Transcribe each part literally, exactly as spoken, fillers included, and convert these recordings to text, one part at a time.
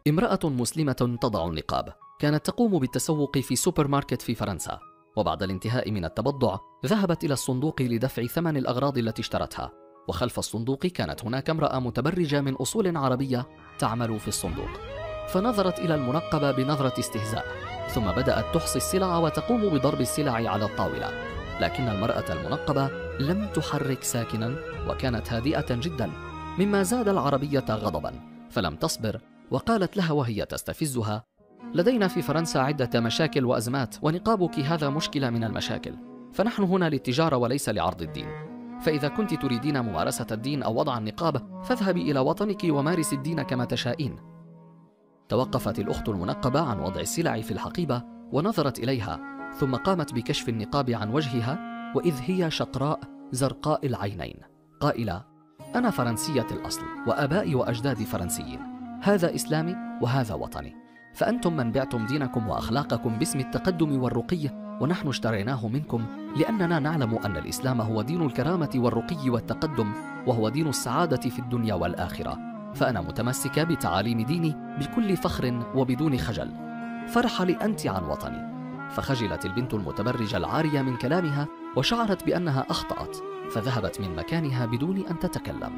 امرأة مسلمة تضع النقاب كانت تقوم بالتسوق في سوبر ماركت في فرنسا، وبعد الانتهاء من التبضع ذهبت إلى الصندوق لدفع ثمن الأغراض التي اشترتها، وخلف الصندوق كانت هناك امرأة متبرجة من أصول عربية تعمل في الصندوق، فنظرت إلى المنقبة بنظرة استهزاء، ثم بدأت تحصي السلع وتقوم بضرب السلع على الطاولة، لكن المرأة المنقبة لم تحرك ساكنا وكانت هادئة جدا، مما زاد العربية غضبا، فلم تصبر وقالت لها وهي تستفزها: لدينا في فرنسا عدة مشاكل وأزمات، ونقابك هذا مشكلة من المشاكل، فنحن هنا للتجارة وليس لعرض الدين، فإذا كنت تريدين ممارسة الدين أو وضع النقاب فاذهبي إلى وطنك ومارس الدين كما تشائين. توقفت الأخت المنقبة عن وضع السلع في الحقيبة ونظرت إليها، ثم قامت بكشف النقاب عن وجهها، وإذ هي شقراء زرقاء العينين قائلة: أنا فرنسية الأصل وآبائي وأجدادي فرنسيين، هذا إسلامي وهذا وطني، فأنتم من بعتم دينكم وأخلاقكم باسم التقدم والرقي، ونحن اشتريناه منكم لأننا نعلم أن الإسلام هو دين الكرامة والرقي والتقدم، وهو دين السعادة في الدنيا والآخرة، فأنا متمسكة بتعاليم ديني بكل فخر وبدون خجل، فارحلي أنت عن وطني. فخجلت البنت المتبرجة العارية من كلامها وشعرت بأنها أخطأت، فذهبت من مكانها بدون أن تتكلم.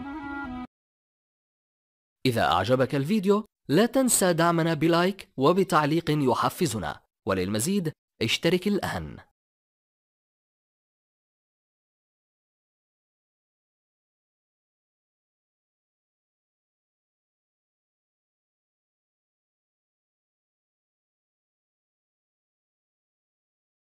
إذا أعجبك الفيديو لا تنسى دعمنا بلايك وبتعليق يحفزنا، وللمزيد اشترك الآن.